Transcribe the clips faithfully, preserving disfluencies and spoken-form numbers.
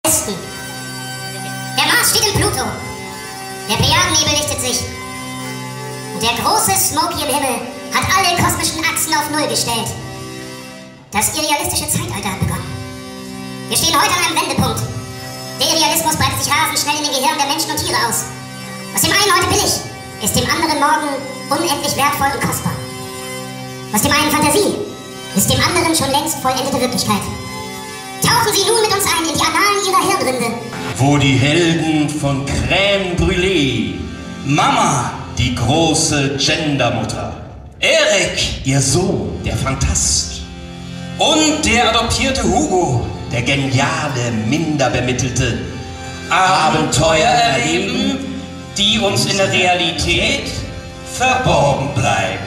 Westen. Der Mars steht im Pluto. Der Plejadennebel lichtet sich. Und der große Smoky im Himmel hat alle kosmischen Achsen auf Null gestellt. Das idealistische Zeitalter hat begonnen. Wir stehen heute an einem Wendepunkt. Der Idealismus breitet sich rasend schnell in den Gehirnen der Menschen und Tiere aus. Was dem einen heute billig, ist dem anderen morgen unendlich wertvoll und kostbar. Was dem einen Fantasie, ist dem anderen schon längst vollendete Wirklichkeit. Tauchen Sie nun mit uns ein in die Annalen Ihrer Hirnrinde. Wo die Helden von Crème Brûlée, Mama, die große Gendermutter, Erik, ihr Sohn, der Phantast, und der adoptierte Hugo, der geniale, minderbemittelte, Abenteuer erleben, die uns in der Realität verborgen bleiben.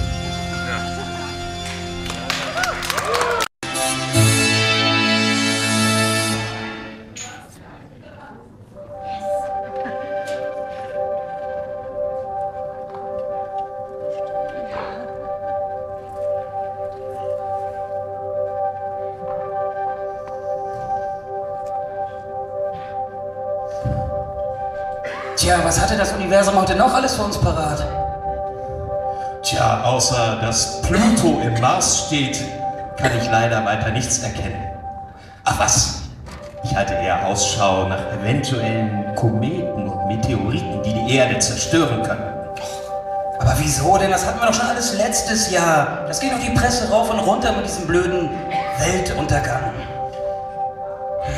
Tja, was hatte das Universum heute noch alles für uns parat? Tja, außer dass Pluto im Mars steht, kann ich leider weiter nichts erkennen. Ach was, ich halte eher Ausschau nach eventuellen Kometen und Meteoriten, die die Erde zerstören können. Aber wieso denn? Das hatten wir doch schon alles letztes Jahr. Das geht doch die Presse rauf und runter mit diesem blöden Weltuntergang. Hm.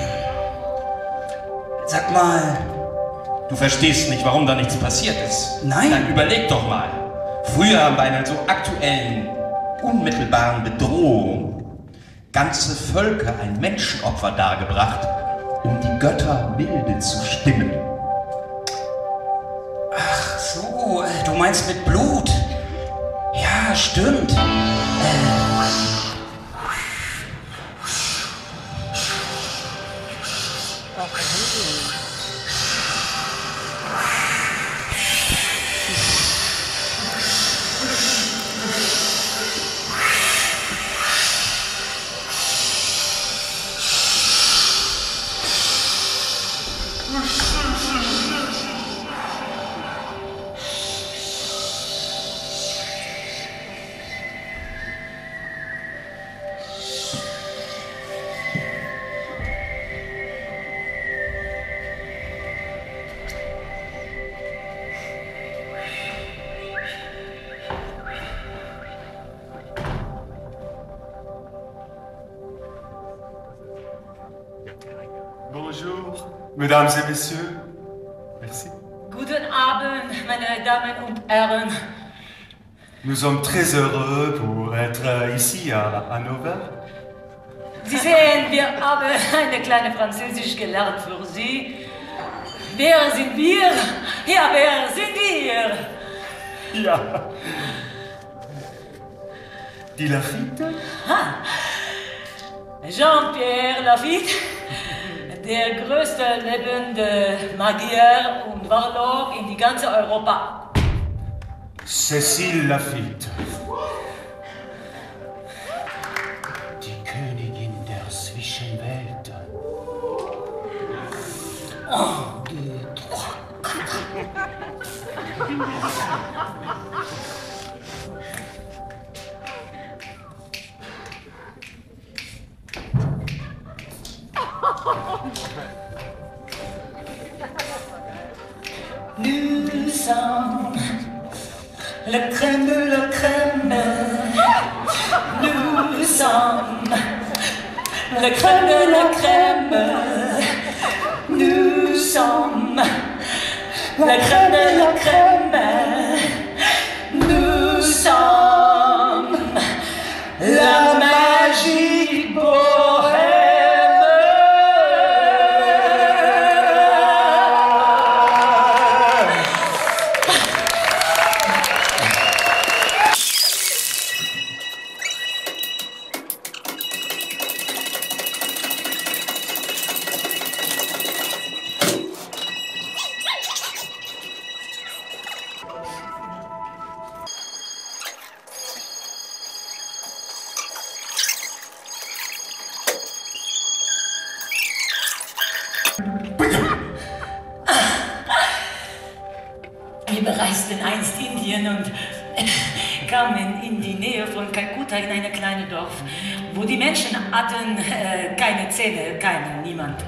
Sag mal... Du verstehst nicht, warum da nichts passiert ist. Nein. Dann überleg doch mal. Früher bei einer so aktuellen, unmittelbaren Bedrohung ganze Völker ein Menschenopfer dargebracht, um die Götter milde zu stimmen. Ach so, du meinst mit Blut? Ja, stimmt. Äh. Bonjour, mesdames et messieurs. Merci. Guten Abend, meine Damen und Herren. Nous sommes très heureux pour être ici à Hannover. Sie sehen, wir haben eine kleine Französisch gelernt für Sie. Wer sind wir? Ja, wer sind wir? Ja. Die Lafitte? Ah. Jean-Pierre Lafitte, der größte lebende Magier und Warlock in die ganze Europa. Cécile Lafitte. Die Königin der Zwischenwelt. Un, deux, trois, quatre. Nous sommes la crème de la crème. Nous sommes la crème de la crème. Nous sommes la crème de la crème. Nous sommes la magique bohème. Wir bereisten einst Indien und kamen in die Nähe von Kalkutta in ein kleines Dorf, wo die Menschen hatten äh, keine Zähne, keinen, niemand.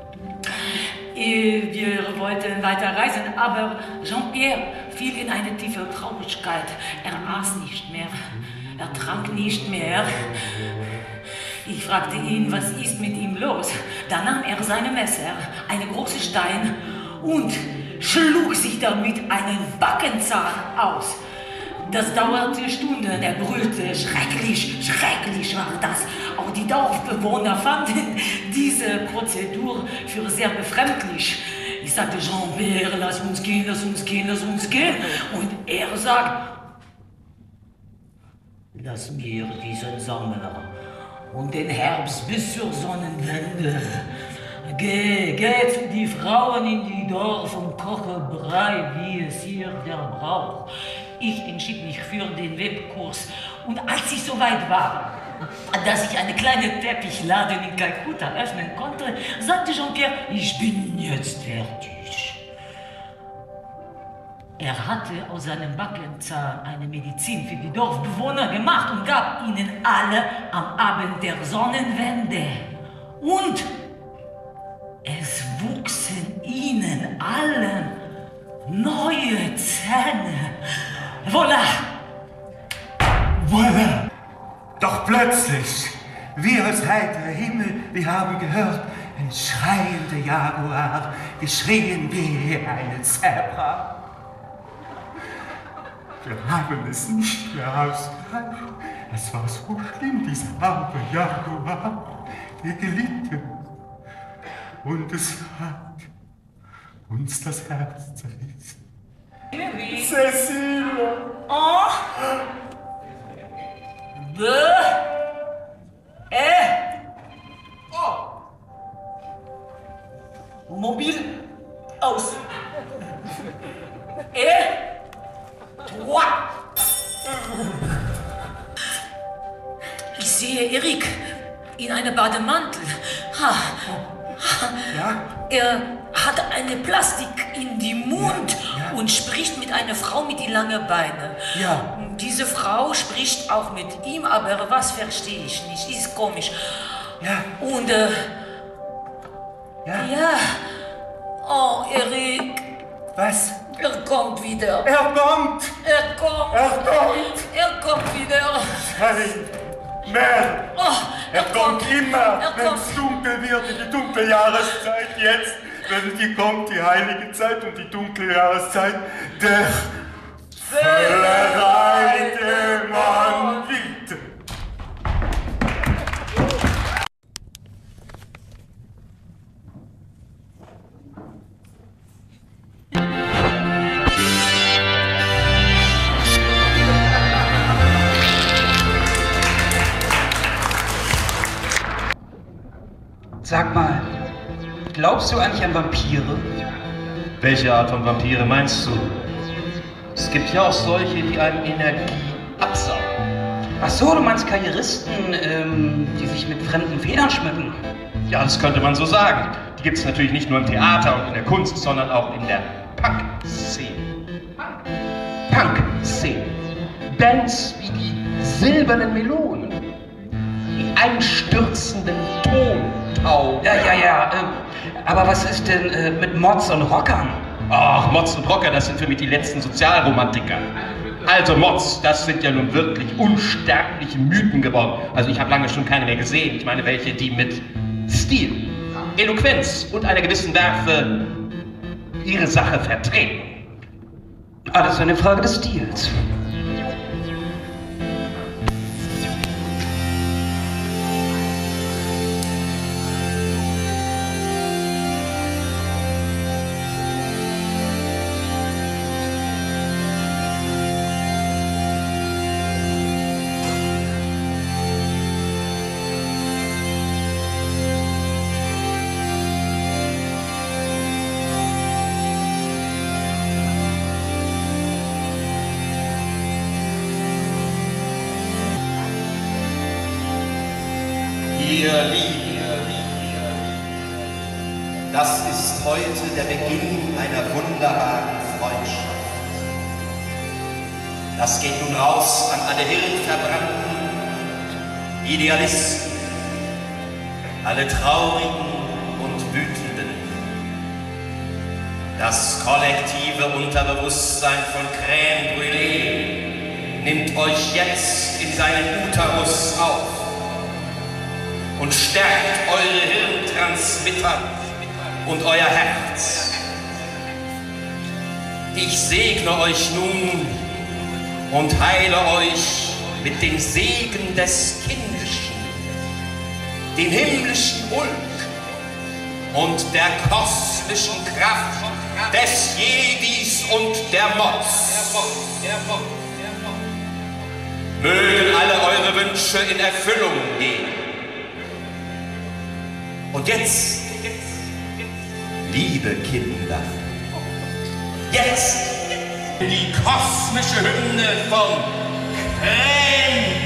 Wir wollten weiter reisen, aber Jean-Pierre fiel in eine tiefe Traurigkeit. Er aß nicht mehr, er trank nicht mehr. Ich fragte ihn, was ist mit ihm los? Da nahm er seine Messer, einen großen Stein, und schlug sich damit einen Backenzahn aus. Das dauerte Stunden, er brüllte, schrecklich, schrecklich war das. Auch die Dorfbewohner fanden diese Prozedur für sehr befremdlich. Ich sagte, Jean-Pierre, lass uns gehen, lass uns gehen, lass uns gehen. Und er sagt, lass mir diesen Sommer und den Herbst bis zur Sonnenwende. Geh, geh zu die Frauen in die Dorf und koche Brei, wie es hier der Brauch. Ich entschied mich für den Webkurs, und als ich soweit war, dass ich eine kleine Teppichladen in Kalkutta öffnen konnte, sagte Jean-Pierre, ich bin jetzt fertig. Er hatte aus seinem Backenzahn eine Medizin für die Dorfbewohner gemacht und gab ihnen alle am Abend der Sonnenwende. Und es wuchsen ihnen allen neue Zähne. Voilà! Voilà! Doch plötzlich, wie aus heiterer Himmel, wir haben gehört, ein schreiender Jaguar, geschrien wie eine Zebra. Wir haben es nicht mehr ausgehalten. Es war so schlimm, dieser arme Jaguar, der gelitten. Und es hat uns das Herz zerrissen. Cécile! Oh! B! E! Oh! Mobil aus! E! Trois! Ich sehe Erik in einem Bademantel. Ha. Ja? Er hat eine Plastik in die Mund, ja, ja, und spricht mit einer Frau mit die langen Beine. Ja. Diese Frau spricht auch mit ihm, aber was verstehe ich nicht. Ist komisch. Ja. Und äh, Ja. ja. Oh, Erik. Was? Er kommt wieder. Er kommt! Er kommt. Er kommt! Er kommt wieder. Nein! Mehr! Oh, Er kommt immer, Er wenn kommt. es dunkel wird, in die dunkle Jahreszeit jetzt, wenn die kommt, die heilige Zeit und die dunkle Jahreszeit, der verreite Mann bitte. Sag mal, glaubst du eigentlich an Vampire? Welche Art von Vampire meinst du? Es gibt ja auch solche, die einem Energie absaugen. Ach so, du meinst Karrieristen, ähm, die sich mit fremden Federn schmücken? Ja, das könnte man so sagen. Die gibt es natürlich nicht nur im Theater und in der Kunst, sondern auch in der Punk-Szene. Punk-Szene. Bands wie die Silbernen Melonen. Die einstürzenden Tontauben. Ja, ja, ja, ähm, aber was ist denn äh, mit Mods und Rockern? Ach, Mods und Rocker, das sind für mich die letzten Sozialromantiker. Also Mods, das sind ja nun wirklich unsterbliche Mythen geworden. Also ich habe lange schon keine mehr gesehen. Ich meine welche, die mit Stil, Eloquenz und einer gewissen Werfe ihre Sache vertreten. Alles eine Frage des Stils. Ihr Lieben, das ist heute der Beginn einer wunderbaren Freundschaft. Das geht nun raus an alle Hirnverbrannten, Idealisten, alle Traurigen und Wütenden. Das kollektive Unterbewusstsein von Crème Brûlée nimmt euch jetzt in seinen Uterus auf und stärkt eure Hirntransmitter und euer Herz. Ich segne euch nun und heile euch mit dem Segen des Kindischen, dem himmlischen Ulk und der kosmischen Kraft des Jedis und der Mods. Mögen alle eure Wünsche in Erfüllung gehen. Und jetzt, liebe Kinder, jetzt die kosmische Hymne von Crème